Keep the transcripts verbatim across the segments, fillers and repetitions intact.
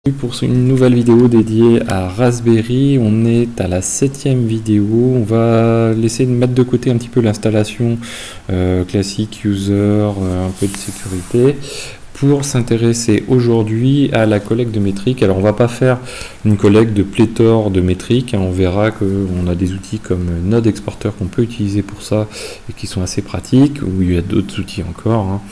Pour une nouvelle vidéo dédiée à Raspberry. On est à la septième vidéo. On va laisser mettre de côté un petit peu l'installation euh, classique user, euh, un peu de sécurité, pour s'intéresser aujourd'hui à la collecte de métriques. Alors on va pas faire une collecte de pléthore de métriques, hein. On verra qu'on a des outils comme Node Exporter qu'on peut utiliser pour ça et qui sont assez pratiques, ou il y a d'autres outils encore, hein.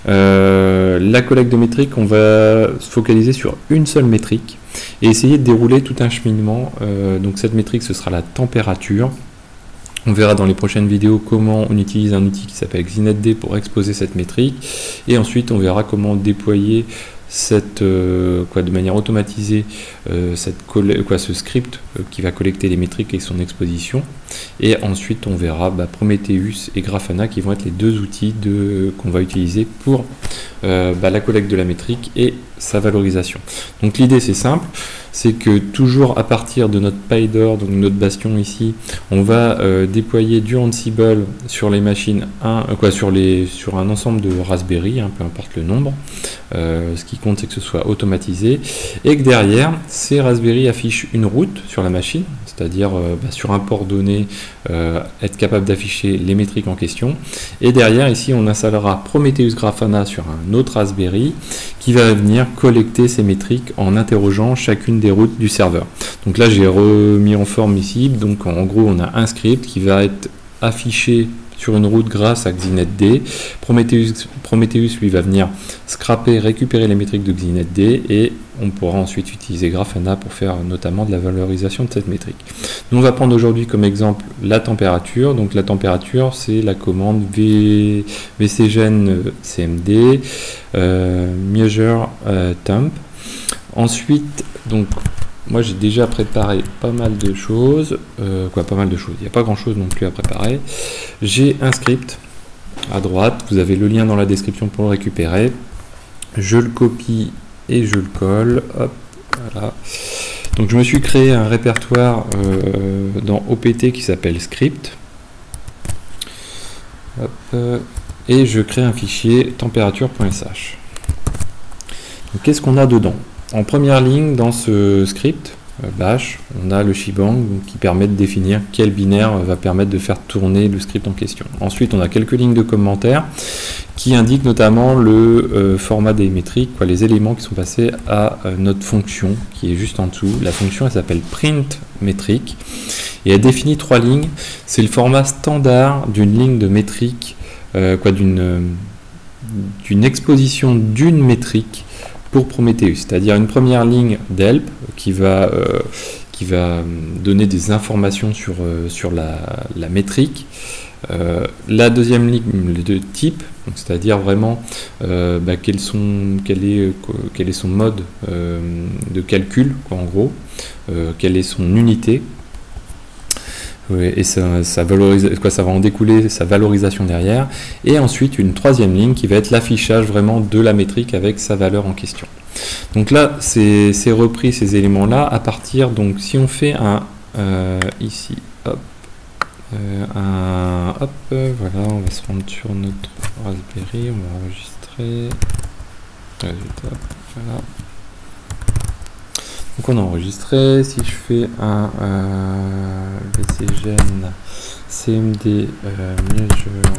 Euh, la collecte de métriques, on va se focaliser sur une seule métrique et essayer de dérouler tout un cheminement. Euh, donc cette métrique, ce sera la température. On verra dans les prochaines vidéos comment on utilise un outil qui s'appelle XinetD pour exposer cette métrique, et ensuite on verra comment déployer cette, euh, quoi, de manière automatisée euh, cette quoi, ce script euh, qui va collecter les métriques et son exposition. Et ensuite on verra bah, Prometheus et Grafana qui vont être les deux outils qu'on va utiliser pour euh, bah, la collecte de la métrique et sa valorisation. Donc l'idée c'est simple, c'est que toujours à partir de notre PyDor, donc notre bastion ici, on va euh, déployer du Ansible sur les machines, un, euh, quoi, sur, les, sur un ensemble de Raspberry, hein, peu importe le nombre. Euh, ce qui compte c'est que ce soit automatisé et que derrière ces Raspberry affichent une route sur la machine, c'est-à-dire euh, bah, sur un port donné euh, être capable d'afficher les métriques en question, et derrière ici on installera Prometheus Grafana sur un autre Raspberry qui va venir collecter ces métriques en interrogeant chacune des routes du serveur. Donc là j'ai remis en forme ici, donc en gros on a un script qui va être affiché sur une route grâce à XinetD. Prometheus, Prometheus lui va venir scraper, récupérer les métriques de XinetD, et on pourra ensuite utiliser Grafana pour faire notamment de la valorisation de cette métrique. Nous on va prendre aujourd'hui comme exemple la température. Donc la température c'est la commande v, vcgen cmd euh, measure euh, temp. Ensuite donc moi j'ai déjà préparé pas mal de choses, euh, quoi pas mal de choses, il n'y a pas grand chose non plus à préparer. J'ai un script à droite, vous avez le lien dans la description pour le récupérer. Je le copie et je le colle, hop, voilà. Donc je me suis créé un répertoire euh, dans O P T qui s'appelle script. Hop, euh, et je crée un fichier température.sh. Qu'est-ce qu'on a dedans? En première ligne, dans ce script, euh, bash, on a le shebang donc, qui permet de définir quel binaire va permettre de faire tourner le script en question. Ensuite, on a quelques lignes de commentaires qui indiquent notamment le euh, format des métriques, quoi, les éléments qui sont passés à euh, notre fonction qui est juste en dessous. La fonction, elle s'appelle print métrique et elle définit trois lignes. C'est le format standard d'une ligne de métrique, euh, quoi, d'une euh, d'une exposition d'une métrique pour Prometheus, c'est-à-dire une première ligne d'help qui va, euh, qui va donner des informations sur, euh, sur la, la métrique. Euh, la deuxième ligne de type, c'est-à-dire vraiment euh, bah, quels sont, quel, est, quel est son mode euh, de calcul, quoi, en gros, euh, quelle est son unité. Et ça, ça, valorise, quoi, ça va en découler sa valorisation derrière, et ensuite une troisième ligne qui va être l'affichage vraiment de la métrique avec sa valeur en question. Donc là c'est repris ces éléments là à partir, donc si on fait un euh, ici hop, euh, un hop euh, voilà, on va se rendre sur notre Raspberry, on va enregistrer résultat, voilà. Donc on a enregistré. Si je fais un euh, vcgen cmd euh, measure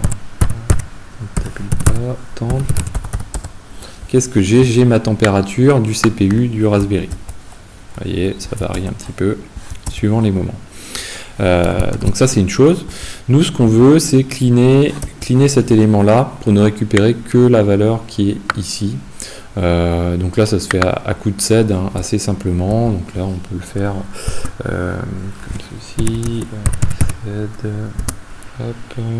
temp, qu'est-ce que j'ai? J'ai ma température du C P U du Raspberry. Vous voyez, ça varie un petit peu suivant les moments. Euh, donc ça c'est une chose. Nous ce qu'on veut c'est cleaner, cleaner cet élément là pour ne récupérer que la valeur qui est ici. Euh, donc là ça se fait à, à coup de sed, hein, assez simplement. Donc là on peut le faire euh, comme ceci, sed, hop,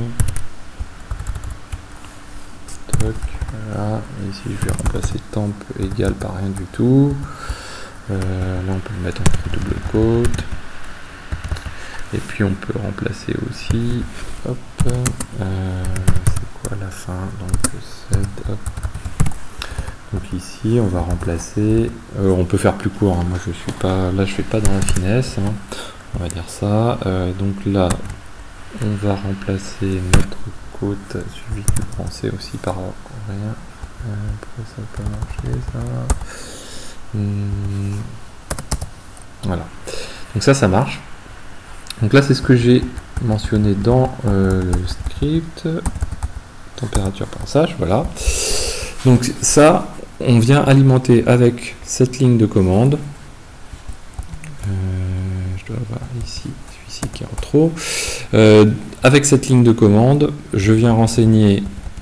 stock, voilà. Et ici je vais remplacer temp égal par rien du tout. Euh, là on peut le mettre entre double quote. Et puis on peut remplacer aussi, hop, euh, c'est quoi la fin, donc sed, hop. Donc ici on va remplacer, euh, on peut faire plus court, hein. Moi je suis pas, là je fais pas dans la finesse, hein. On va dire ça, euh, donc là on va remplacer notre quote suivi du français aussi par rien, euh, pourquoi ça n'a pas marché ça, Hum, voilà. Donc ça, ça marche. Donc là, c'est ce que j'ai mentionné dans euh, le script. Température pinçage, voilà. Donc ça, on vient alimenter avec cette ligne de commande. Euh, je dois avoir ici, celui-ci qui est en trop. Euh, avec cette ligne de commande, je viens renseigner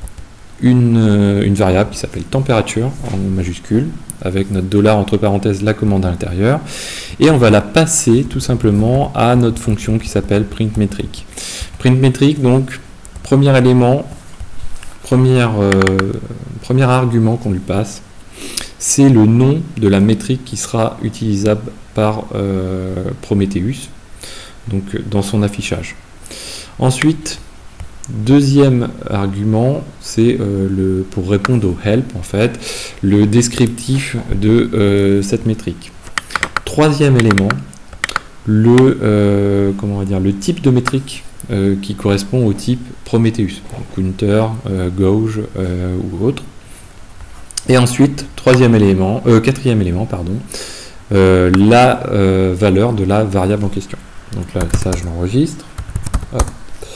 une, une variable qui s'appelle température en majuscule, avec notre dollar entre parenthèses la commande à l'intérieur, et on va la passer tout simplement à notre fonction qui s'appelle print métrique. Print métrique, donc premier élément, première, euh, premier argument qu'on lui passe, c'est le nom de la métrique qui sera utilisable par euh, Prometheus, donc dans son affichage. Ensuite, deuxième argument, c'est euh, le pour répondre au help, en fait, le descriptif de euh, cette métrique. Troisième élément, le euh, comment on va dire, le type de métrique euh, qui correspond au type Prometheus, counter, euh, gauge euh, ou autre. Et ensuite, troisième élément, euh, quatrième élément, pardon, euh, la euh, valeur de la variable en question. Donc là, ça, je l'enregistre. Hop.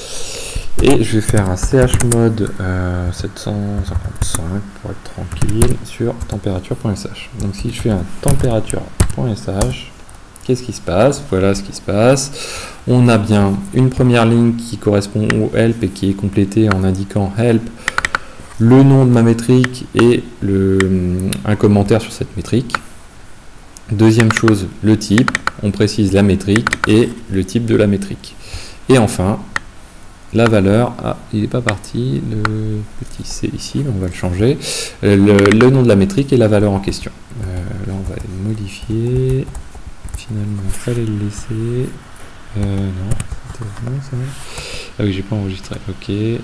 Et je vais faire un chmod euh, sept cent cinquante-cinq pour être tranquille sur température.sh. Donc si je fais un température.sh, qu'est-ce qui se passe? Voilà ce qui se passe. On a bien une première ligne qui correspond au help et qui est complétée en indiquant help, le nom de ma métrique et le, un commentaire sur cette métrique. Deuxième chose, le type, on précise la métrique et le type de la métrique. Et enfin, la valeur, ah, il n'est pas parti, le petit c ici, on va le changer, le, le nom de la métrique et la valeur en question. Euh, là, on va le modifier. Finalement, il fallait le laisser. Euh, non, c'était bon ça. Ah oui, j'ai pas enregistré. Ok. Euh,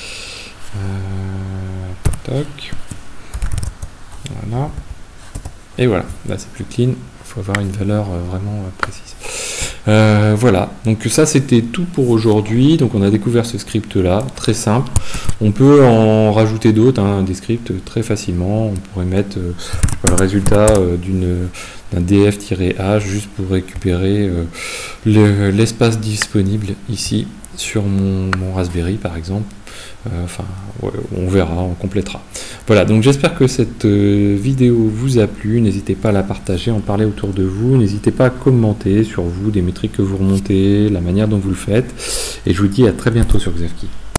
toc. Voilà. Et voilà, là c'est plus clean. Il faut avoir une valeur euh, vraiment euh, précise. Euh, voilà, donc ça c'était tout pour aujourd'hui. Donc on a découvert ce script là, très simple. On peut en rajouter d'autres, hein, des scripts très facilement. On pourrait mettre euh, le résultat euh, d'une d'un df-h juste pour récupérer euh, le, l'espace disponible ici sur mon, mon Raspberry par exemple. Euh, enfin, ouais, on verra, on complétera. Voilà, donc j'espère que cette euh, vidéo vous a plu. N'hésitez pas à la partager, en parler autour de vous. N'hésitez pas à commenter sur vous, des métriques que vous remontez, la manière dont vous le faites. Et je vous dis à très bientôt sur Xavki.